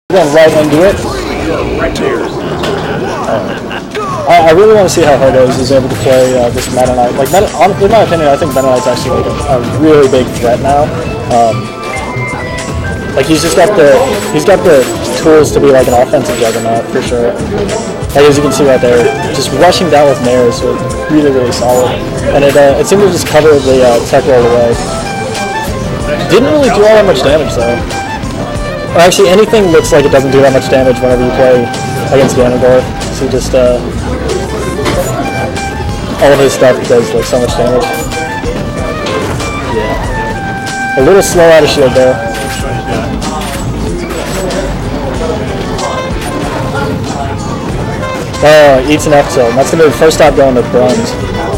Going right into it. I really want to see how Hobos is able to play this Meta Knight. Like, in my opinion, I think Meta Knight's actually like a really big threat now. Like he's got the tools to be like an offensive juggernaut for sure. Like as you can see right there, just rushing down with Nares was really solid, and it seemed to just cover the tech roll away. Didn't really do all that much damage though. Or actually, anything looks like it doesn't do that much damage whenever you play against Ganondorf. So just all of his stuff does like so much damage. Yeah, a little slow out of shield there. Oh, eats an F tilt. That's gonna be the first stop going to bronze.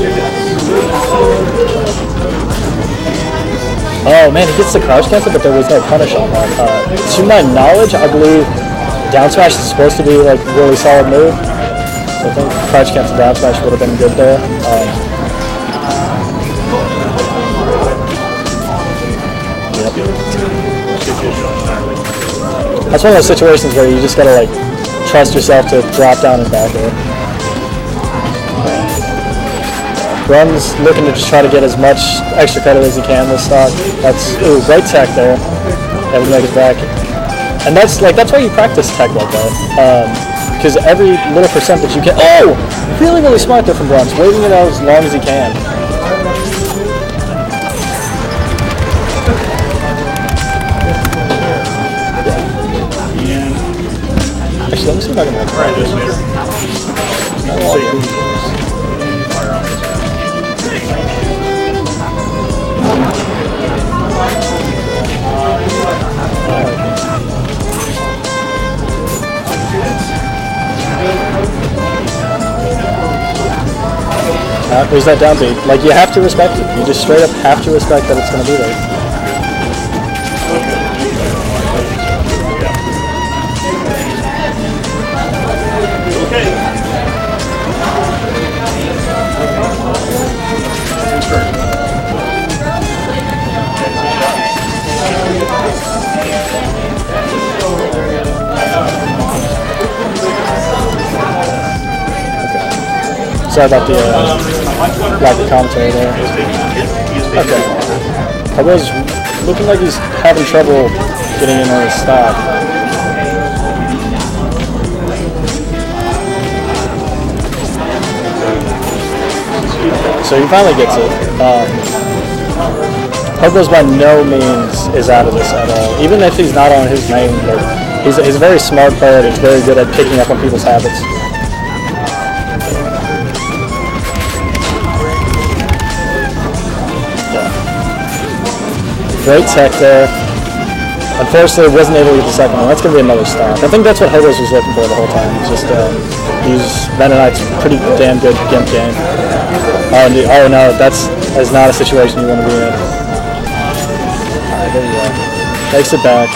Oh man, he gets the crouch cancel, but there was no punish on that. To my knowledge, I believe down smash is supposed to be like a really solid move. So I think crouch cancel down smash would have been good there. Yep. That's one of those situations where you just gotta like trust yourself to drop down and back air. Run's looking to just try to get as much extra credit as he can this stock. That's great tech there. Able to make it back. And that's why you practice tech like that. Because every little percent that you can really smart there from Bronze, waiting it out as long as he can. Actually, let me see if I can practice. There's that down beat. Like, you have to respect it. You just straight up have to respect that it's going to be there. Sorry about the lack of commentary there. Okay. I was looking like he's having trouble getting in on his stop. So he finally gets it. Hobo's by no means is out of this at all. Even if he's not on his main, he's a very smart player and he's very good at picking up on people's habits. Great tech there. Unfortunately, wasn't able to get the second one. That's going to be another stop. I think that's what Hobos was looking for the whole time. Just use Meta Knight's pretty damn good Gimp game. Oh no, that's not a situation you want to be in. Alright, there you go. Takes it back.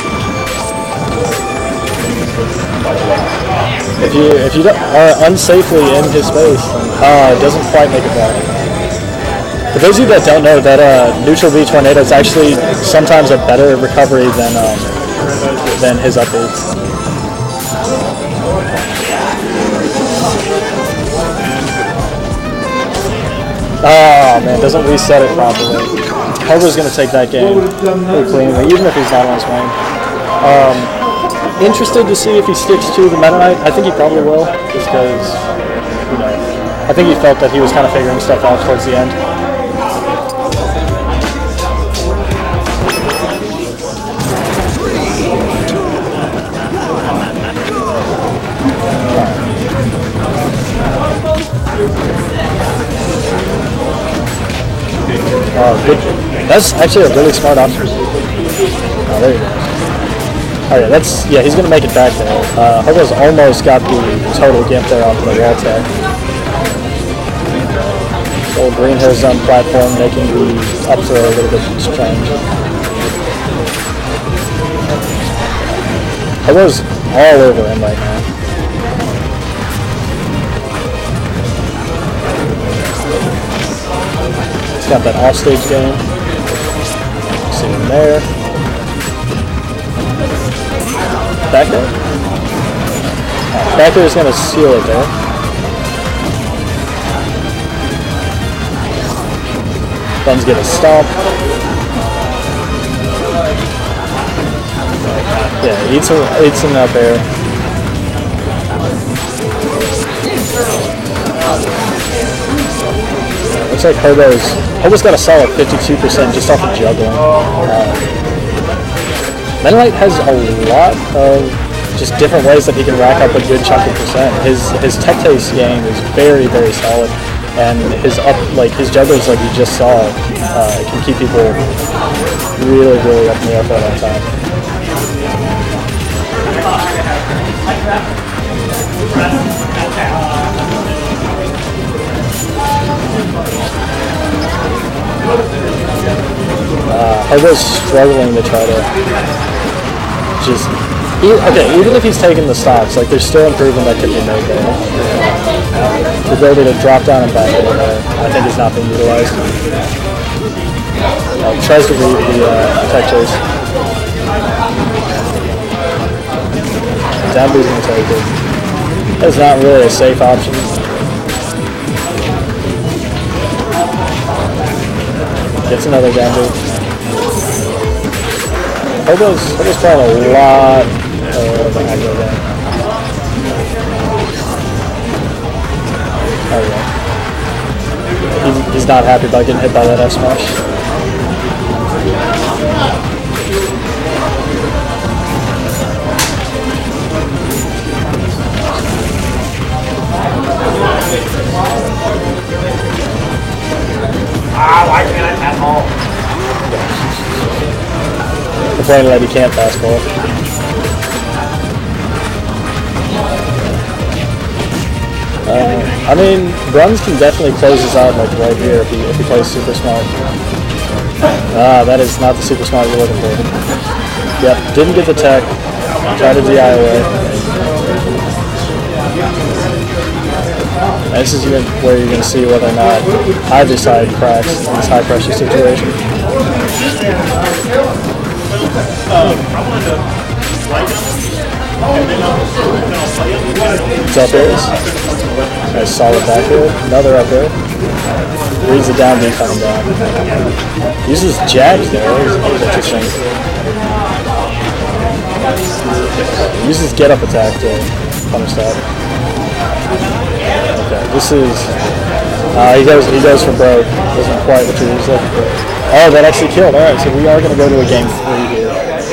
If you are unsafely in his space, it doesn't quite make it back. For those of you that don't know, that neutral V tornado is actually sometimes a better recovery than his up B. Oh man, doesn't reset it properly. Hobo's going to take that game pretty cleanly, even if he's not on his main. Interested to see if he sticks to the Meta Knight. I think he probably will, just because, I think he felt that he was kind of figuring stuff out towards the end. Good. That's actually a really smart option. Oh, there you go. Oh yeah, he's gonna make it back there. Hobo's almost got the total Gimp there off the wall tech. Old Green Hill Zone platform making the up throw a little bit strange. Hobo's all over him right now. Got that offstage game. See him there. Back there. Back air is going to seal it there. Buns get a stomp. Yeah, eats him up air. Looks like Hobo's got a solid 52% just off of juggling. Mennonite has a lot of just different ways that he can rack up a good chunk of percent. His tech taste game is very, very solid, and his juggles, like you just saw, can keep people really, really up in the air for a long time. Hobo's struggling to try to just... even if he's taking the stocks, like there's still improvement that could be made there. The ability to drop down and back in there, I think, is not being utilized. Tries to read the tech chase. Down B's going to take it. That's not really a safe option. Gets another down B. Hobo's playing a lot of aggro there. There we go. He's not happy about getting hit by that F smash. Why can't I pass ball? Complaining that he can't pass ball. I mean, Bruns can definitely close this out like right here if he plays super smart. That is not the super smart you're looking for. Yep, didn't get the tech. Tried to DI away. And this is where you're going to see whether or not either side cracks in this high pressure situation. It's up airs. Nice solid back air. Another up air. Reads the down B coming down. Uses jab there. Interesting. Uses get up attack to punish that. Okay, this is he goes for broke. Wasn't quite what he was looking for. Oh, that actually killed. Alright, so we are gonna go to a game 3 here.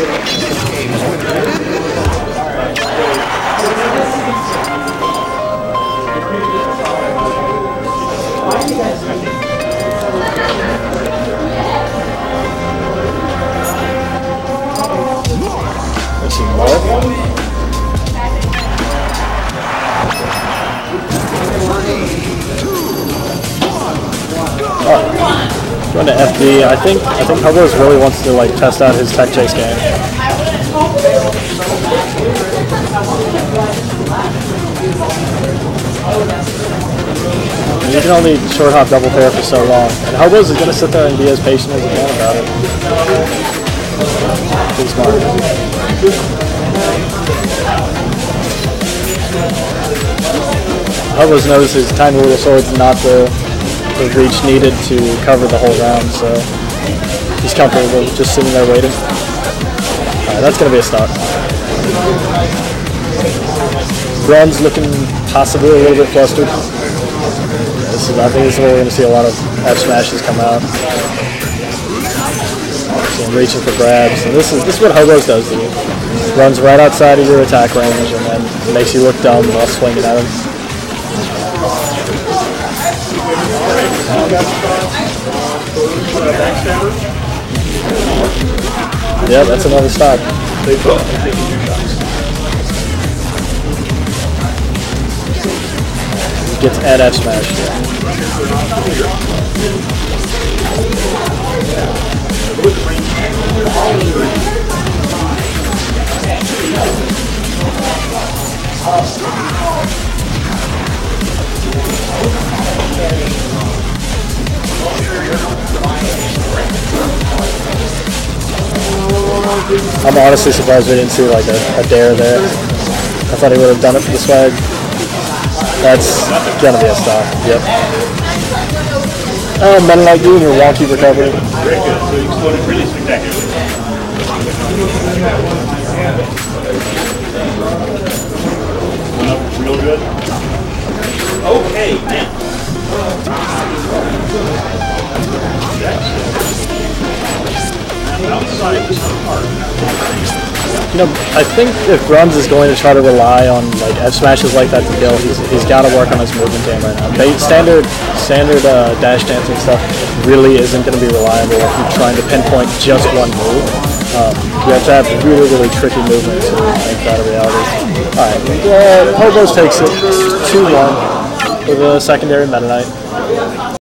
Let's see, Mark. Going to FD. I think Hobo's really wants to like test out his tech chase game. You can only short hop double pair for so long, and Hobo's is going to sit there and be as patient as he can about it. Pretty smart. Hobo's knows his tiny little sword's not the reach needed to cover the whole round, so he's comfortable just sitting there waiting. Alright, that's going to be a stock. Brun's looking possibly a little bit flustered. I think this is where we're going to see a lot of F smashes come out. See him reaching for grabs, and this is what Hobo's does to you. Runs right outside of your attack range and then makes you look dumb while swinging at him. Yeah, that's another stock. Gets at F smash. I'm honestly surprised we didn't see like a dare there. I thought he would have done it for the swag. That's gonna be a stop. Yep. Men like you and your wonky recovery. Very good. So you exploded really spectacularly. Went up real good. Okay, now. Outside this part. You know, I think if Grums is going to try to rely on like F smashes like that to kill, he's got to work on his movement game right now. Standard dash dancing stuff really isn't going to be reliable if you're trying to pinpoint just one move. You have to have really tricky movement to make that a reality. All right, Hobos takes it 2-1 with a secondary Meta Knight.